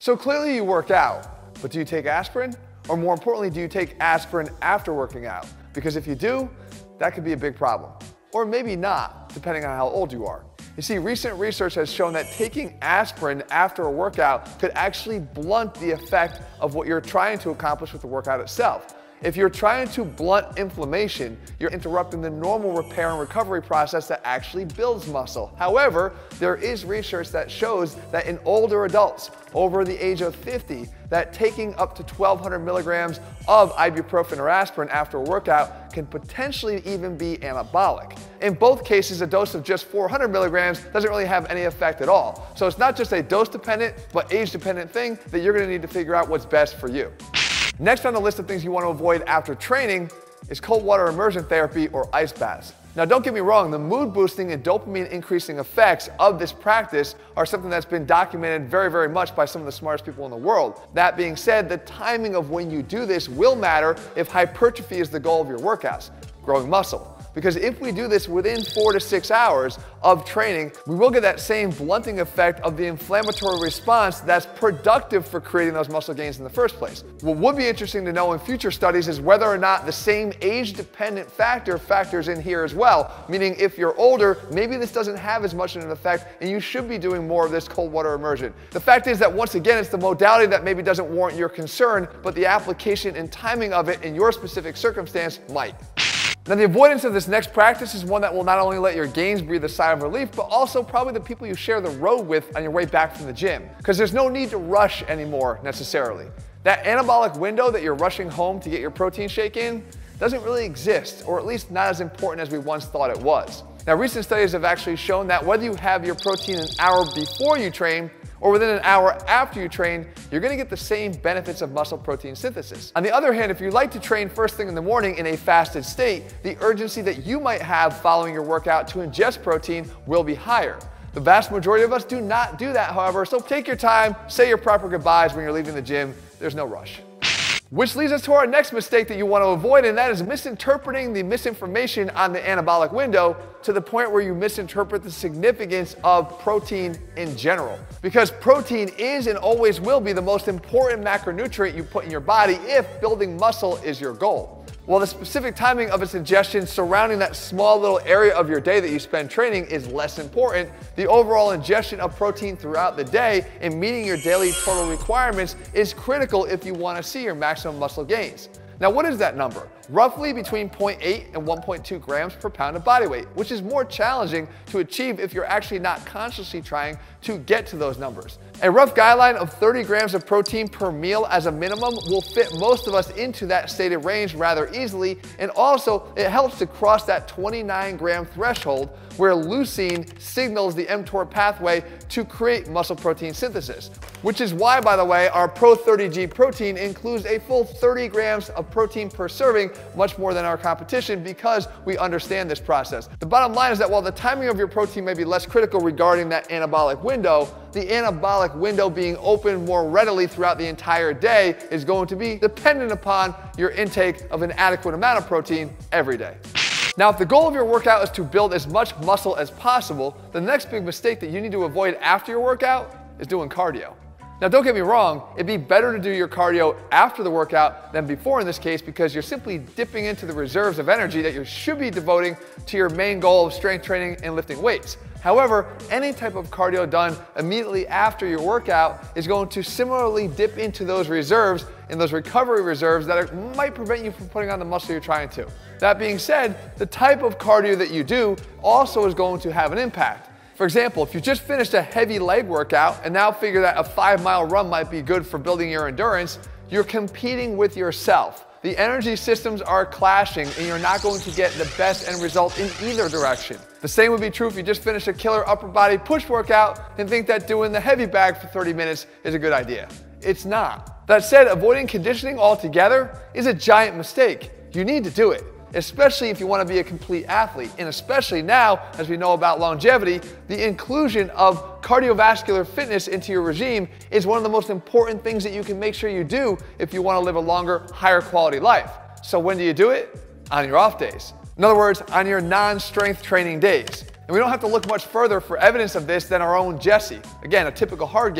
So clearly you work out, but do you take aspirin? Or more importantly, do you take aspirin after working out? Because if you do, that could be a big problem. Or maybe not, depending on how old you are. You see, recent research has shown that taking aspirin after a workout could actually blunt the effect of what you're trying to accomplish with the workout itself. If you're trying to blunt inflammation, you're interrupting the normal repair and recovery process that actually builds muscle. However, there is research that shows that in older adults over the age of 50, that taking up to 1,200 milligrams of ibuprofen or aspirin after a workout can potentially even be anabolic. In both cases, a dose of just 400 milligrams doesn't really have any effect at all. So it's not just a dose-dependent, but age-dependent thing that you're gonna need to figure out what's best for you. Next on the list of things you want to avoid after training is cold water immersion therapy or ice baths. Now don't get me wrong, the mood boosting and dopamine increasing effects of this practice are something that's been documented very, very much by some of the smartest people in the world. That being said, the timing of when you do this will matter if hypertrophy is the goal of your workouts, growing muscle. Because if we do this within 4 to 6 hours of training, we will get that same blunting effect of the inflammatory response that's productive for creating those muscle gains in the first place. What would be interesting to know in future studies is whether or not the same age-dependent factor factors in here as well. Meaning if you're older, maybe this doesn't have as much of an effect and you should be doing more of this cold water immersion. The fact is that once again, it's the modality that maybe doesn't warrant your concern, but the application and timing of it in your specific circumstance might. Now the avoidance of this next practice is one that will not only let your gains breathe a sigh of relief, but also probably the people you share the road with on your way back from the gym. Because there's no need to rush anymore necessarily. That anabolic window that you're rushing home to get your protein shake in doesn't really exist, or at least not as important as we once thought it was. Now recent studies have actually shown that whether you have your protein an hour before you train or within an hour after you train, you're gonna get the same benefits of muscle protein synthesis. On the other hand, if you like to train first thing in the morning in a fasted state, the urgency that you might have following your workout to ingest protein will be higher. The vast majority of us do not do that, however, so take your time, say your proper goodbyes when you're leaving the gym. There's no rush. Which leads us to our next mistake that you want to avoid, and that is misinterpreting the misinformation on the anabolic window to the point where you misinterpret the significance of protein in general. Because protein is and always will be the most important macronutrient you put in your body if building muscle is your goal. While the specific timing of its ingestion surrounding that small little area of your day that you spend training is less important, the overall ingestion of protein throughout the day and meeting your daily total requirements is critical if you want to see your maximum muscle gains. Now what is that number? Roughly between 0.8 and 1.2 grams per pound of body weight, which is more challenging to achieve if you're actually not consciously trying to get to those numbers. A rough guideline of 30 grams of protein per meal as a minimum will fit most of us into that stated range rather easily, and also it helps to cross that 29-gram threshold where leucine signals the mTOR pathway to create muscle protein synthesis. Which is why, by the way, our Pro 30G protein includes a full 30 grams of protein per serving, much more than our competition, because we understand this process. The bottom line is that while the timing of your protein may be less critical regarding that anabolic window, the anabolic window being open more readily throughout the entire day is going to be dependent upon your intake of an adequate amount of protein every day. Now, if the goal of your workout is to build as much muscle as possible, the next big mistake that you need to avoid after your workout is doing cardio. Now, don't get me wrong, it'd be better to do your cardio after the workout than before in this case, because you're simply dipping into the reserves of energy that you should be devoting to your main goal of strength training and lifting weights. However, any type of cardio done immediately after your workout is going to similarly dip into those reserves and those recovery reserves that might prevent you from putting on the muscle you're trying to. That being said, the type of cardio that you do also is going to have an impact. For example, if you just finished a heavy leg workout and now figure that a 5-mile run might be good for building your endurance, you're competing with yourself. The energy systems are clashing and you're not going to get the best end result in either direction. The same would be true if you just finished a killer upper body push workout and think that doing the heavy bag for 30 minutes is a good idea. It's not. That said, avoiding conditioning altogether is a giant mistake. You need to do it, especially if you want to be a complete athlete. And especially now, as we know about longevity, the inclusion of cardiovascular fitness into your regime is one of the most important things that you can make sure you do if you want to live a longer, higher quality life. So when do you do it? On your off days. In other words, on your non-strength training days. And we don't have to look much further for evidence of this than our own Jesse. Again, a typical hard gainer.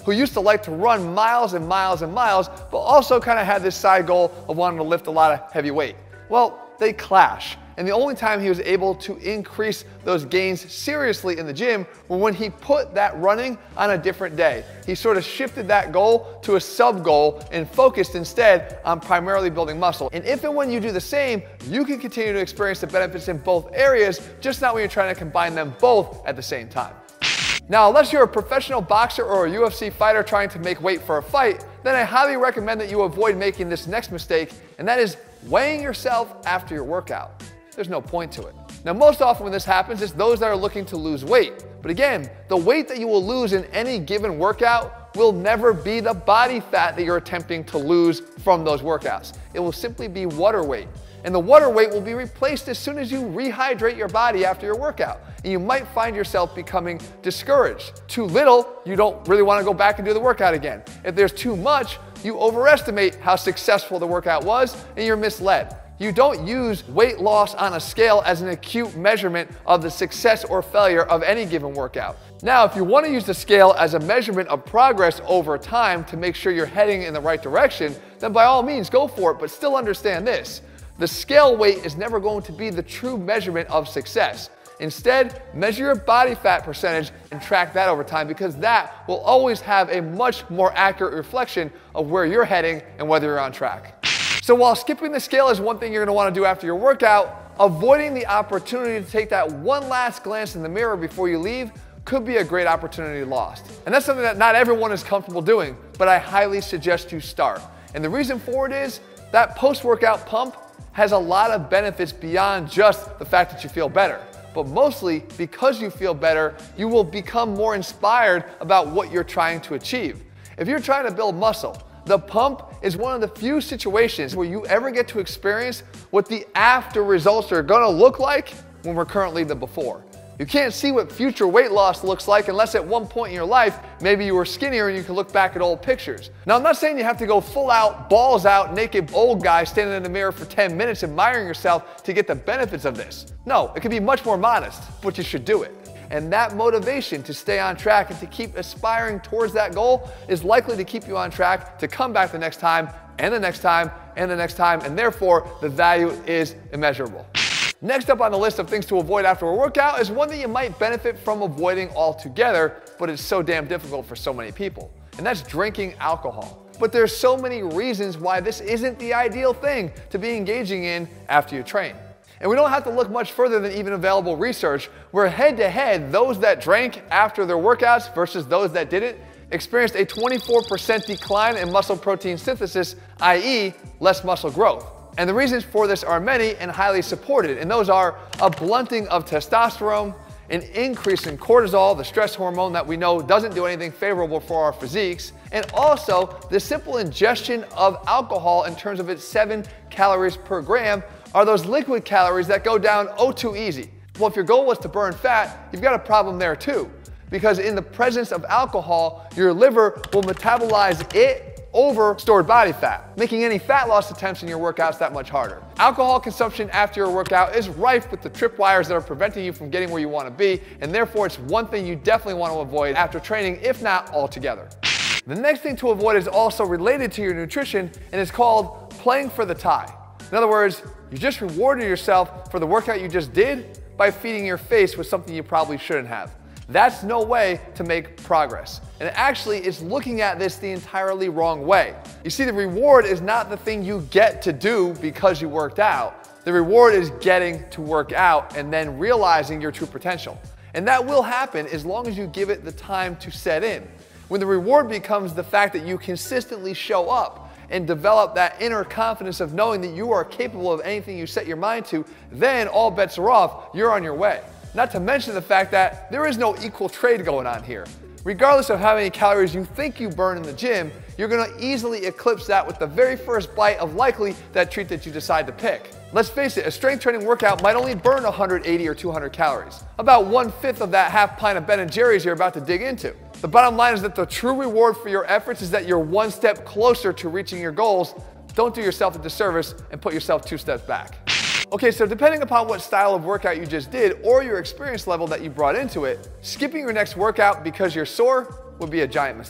who used to like to run miles and miles and miles, but also kind of had this side goal of wanting to lift a lot of heavy weight. Well, they clash. And the only time he was able to increase those gains seriously in the gym were when he put that running on a different day. He sort of shifted that goal to a sub goal and focused instead on primarily building muscle. And if and when you do the same, you can continue to experience the benefits in both areas, just not when you're trying to combine them both at the same time. Now, unless you're a professional boxer or a UFC fighter trying to make weight for a fight, then I highly recommend that you avoid making this next mistake, and that is weighing yourself after your workout. There's no point to it. Now, most often when this happens, it's those that are looking to lose weight. But again, the weight that you will lose in any given workout will never be the body fat that you're attempting to lose from those workouts. It will simply be water weight. And the water weight will be replaced as soon as you rehydrate your body after your workout. And you might find yourself becoming discouraged. Too little, you don't really want to go back and do the workout again. If there's too much, you overestimate how successful the workout was and you're misled. You don't use weight loss on a scale as an acute measurement of the success or failure of any given workout. Now, if you want to use the scale as a measurement of progress over time to make sure you're heading in the right direction, then by all means go for it, but still understand this. The scale weight is never going to be the true measurement of success. Instead, measure your body fat percentage and track that over time, because that will always have a much more accurate reflection of where you're heading and whether you're on track. So while skipping the scale is one thing you're going to want to do after your workout, avoiding the opportunity to take that one last glance in the mirror before you leave could be a great opportunity lost. And that's something that not everyone is comfortable doing, but I highly suggest you start. And the reason for it is that post-workout pump has a lot of benefits beyond just the fact that you feel better. But mostly because you feel better, you will become more inspired about what you're trying to achieve. If you're trying to build muscle, the pump is one of the few situations where you ever get to experience what the after results are going to look like when we're currently the before. You can't see what future weight loss looks like unless at one point in your life, maybe you were skinnier and you can look back at old pictures. Now, I'm not saying you have to go full out, balls out, naked old guy standing in the mirror for 10 minutes admiring yourself to get the benefits of this. No, it can be much more modest, but you should do it. And that motivation to stay on track and to keep aspiring towards that goal is likely to keep you on track to come back the next time and the next time and the next time, and therefore the value is immeasurable. Next up on the list of things to avoid after a workout is one that you might benefit from avoiding altogether, but it's so damn difficult for so many people, and that's drinking alcohol. But there's so many reasons why this isn't the ideal thing to be engaging in after you train. And we don't have to look much further than even available research, where head-to-head, those that drank after their workouts versus those that didn't experienced a 24% decline in muscle protein synthesis, i.e. less muscle growth. And the reasons for this are many and highly supported, and those are a blunting of testosterone, an increase in cortisol, the stress hormone that we know doesn't do anything favorable for our physiques, and also the simple ingestion of alcohol in terms of its 7 calories per gram are those liquid calories that go down oh too easy. Well, if your goal was to burn fat, you've got a problem there too, because in the presence of alcohol, your liver will metabolize it over stored body fat, making any fat loss attempts in your workouts that much harder. Alcohol consumption after your workout is rife with the tripwires that are preventing you from getting where you want to be, and therefore it's one thing you definitely want to avoid after training, if not altogether. The next thing to avoid is also related to your nutrition, and it's called playing for the tie. In other words, you just rewarded yourself for the workout you just did by feeding your face with something you probably shouldn't have. That's no way to make progress. And actually, it's looking at this the entirely wrong way. You see, the reward is not the thing you get to do because you worked out. The reward is getting to work out and then realizing your true potential. And that will happen as long as you give it the time to set in. When the reward becomes the fact that you consistently show up and develop that inner confidence of knowing that you are capable of anything you set your mind to, then all bets are off, you're on your way. Not to mention the fact that there is no equal trade going on here. Regardless of how many calories you think you burn in the gym, you're gonna easily eclipse that with the very first bite of likely that treat that you decide to pick. Let's face it, a strength training workout might only burn 180 or 200 calories. About 1/5 of that half pint of Ben & Jerry's you're about to dig into. The bottom line is that the true reward for your efforts is that you're one step closer to reaching your goals. Don't do yourself a disservice and put yourself 2 steps back. Okay, so depending upon what style of workout you just did or your experience level that you brought into it, skipping your next workout because you're sore would be a giant mistake.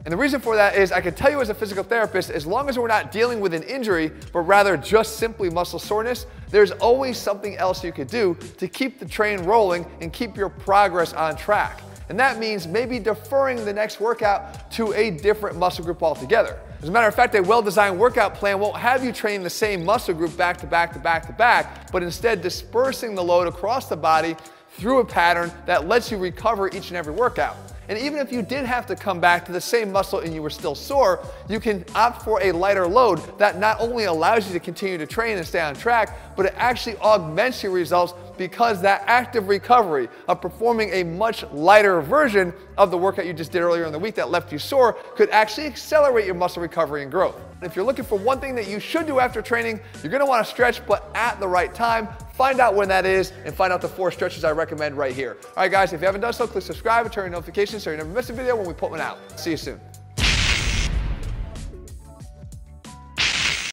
And the reason for that is I can tell you as a physical therapist, as long as we're not dealing with an injury, but rather just simply muscle soreness, there's always something else you could do to keep the train rolling and keep your progress on track. And that means maybe deferring the next workout to a different muscle group altogether. As a matter of fact, a well-designed workout plan won't have you train the same muscle group back to back to back to back, but instead dispersing the load across the body through a pattern that lets you recover each and every workout. And even if you did have to come back to the same muscle and you were still sore, you can opt for a lighter load that not only allows you to continue to train and stay on track, but it actually augments your results because that active recovery of performing a much lighter version of the workout you just did earlier in the week that left you sore could actually accelerate your muscle recovery and growth. If you're looking for one thing that you should do after training, you're going to want to stretch, but at the right time. Find out when that is and find out the 4 stretches I recommend right here. All right, guys, if you haven't done so, click subscribe and turn on notifications so you never miss a video when we put one out. See you soon.